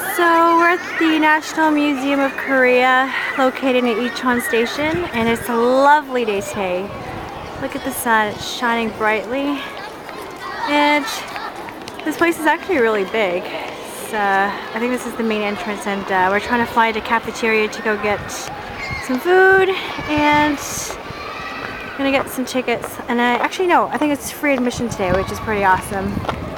So we're at the National Museum of Korea, located in Icheon Station, and it's a lovely day today. Look at the sun, it's shining brightly. And this place is actually really big. I think this is the main entrance, and we're trying to find a cafeteria to go get some food, and I'm gonna get some tickets. And I think it's free admission today, which is pretty awesome.